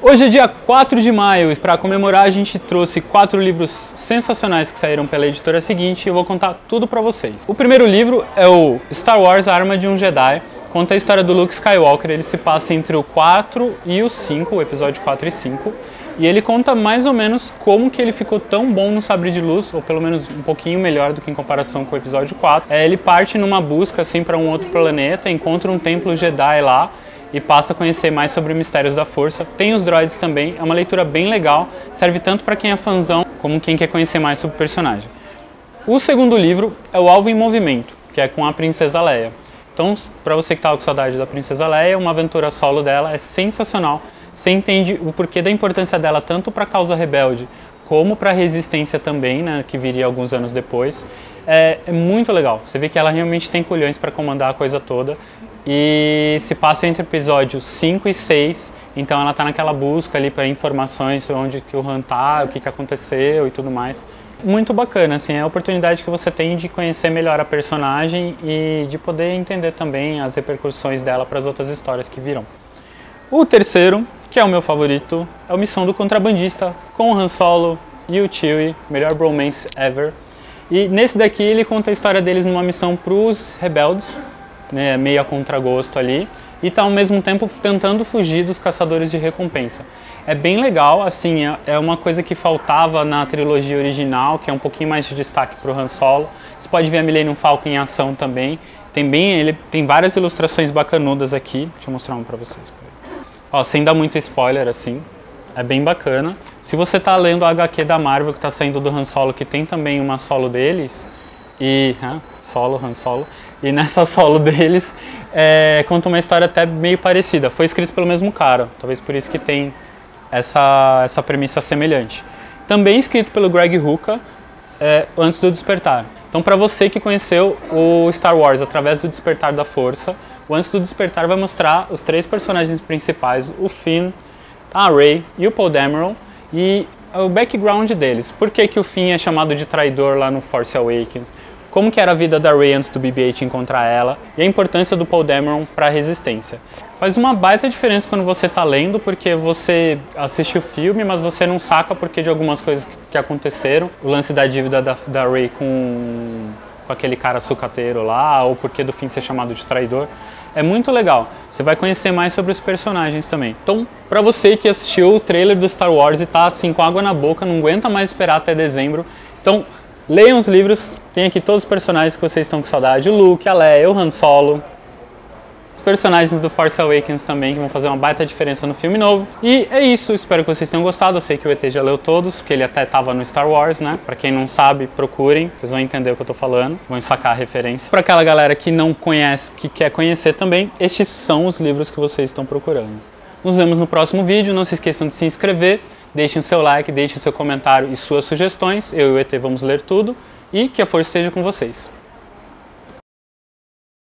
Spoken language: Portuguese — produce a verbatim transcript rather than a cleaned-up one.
Hoje é dia quatro de maio e para comemorar a gente trouxe quatro livros sensacionais que saíram pela editora seguinte e eu vou contar tudo para vocês. O primeiro livro é o Star Wars: A Arma de um Jedi. Conta a história do Luke Skywalker, ele se passa entre o quatro e o cinco, o episódio quatro e cinco. E ele conta mais ou menos como que ele ficou tão bom no sabre de luz, ou pelo menos um pouquinho melhor do que em comparação com o episódio quatro. É, ele parte numa busca assim para um outro planeta, encontra um templo Jedi lá e passa a conhecer mais sobre mistérios da força. Tem os droids também, é uma leitura bem legal, serve tanto para quem é fãzão como quem quer conhecer mais sobre o personagem. O segundo livro é o Alvo em Movimento, que é com a Princesa Leia. Então, para você que estava com saudade da Princesa Leia, uma aventura solo dela é sensacional. Você entende o porquê da importância dela tanto para a causa rebelde como para a resistência também, né, que viria alguns anos depois. É, é muito legal. Você vê que ela realmente tem culhões para comandar a coisa toda. E se passa entre episódios cinco e seis, então ela está naquela busca ali para informações sobre onde que o Han tá, o que, que aconteceu e tudo mais. Muito bacana, assim, é a oportunidade que você tem de conhecer melhor a personagem e de poder entender também as repercussões dela para as outras histórias que virão. O terceiro, que é o meu favorito, é o Missão do Contrabandista, com o Han Solo e o Chewie, melhor bromance ever. E nesse daqui ele conta a história deles numa missão para os rebeldes, né, meio a contragosto ali, e tá ao mesmo tempo tentando fugir dos caçadores de recompensa. É bem legal, assim, é, é uma coisa que faltava na trilogia original, que é um pouquinho mais de destaque pro Han Solo. Você pode ver a Millennium Falcon em ação também. Tem, bem, ele, tem várias ilustrações bacanudas aqui, deixa eu mostrar uma pra vocês. Ó, sem dar muito spoiler, assim, é bem bacana. Se você tá lendo a agá quê da Marvel que tá saindo do Han Solo, que tem também uma solo deles, e... Huh? Solo, Han Solo, e nessa solo deles é, conta uma história até meio parecida. Foi escrito pelo mesmo cara, talvez por isso que tem essa, essa premissa semelhante. Também escrito pelo Greg Rucka, é, Antes do Despertar. Então, para você que conheceu o Star Wars através do Despertar da Força, o Antes do Despertar vai mostrar os três personagens principais, o Finn, a Rey e o Poe Dameron, e o background deles. Por que que o Finn é chamado de traidor lá no Force Awakens? Como que era a vida da Rey antes do B B oito encontrar ela, e a importância do Poe Dameron para a resistência. Faz uma baita diferença quando você está lendo, porque você assiste o filme, mas você não saca porque de algumas coisas que, que aconteceram. O lance da dívida da, da Rey com, com aquele cara sucateiro lá, ou porque do fim ser chamado de traidor. É muito legal. Você vai conhecer mais sobre os personagens também. Então, para você que assistiu o trailer do Star Wars e tá assim com água na boca, não aguenta mais esperar até dezembro, então leiam os livros, tem aqui todos os personagens que vocês estão com saudade, o Luke, a Leia, o Han Solo, os personagens do Force Awakens também, que vão fazer uma baita diferença no filme novo. E é isso, espero que vocês tenham gostado, eu sei que o E T já leu todos, porque ele até estava no Star Wars, né? Pra quem não sabe, procurem, vocês vão entender o que eu tô falando, vão sacar a referência. Pra aquela galera que não conhece, que quer conhecer também, estes são os livros que vocês estão procurando. Nos vemos no próximo vídeo, não se esqueçam de se inscrever, deixem o seu like, deixem o seu comentário e suas sugestões, eu e o E T vamos ler tudo, e que a força esteja com vocês.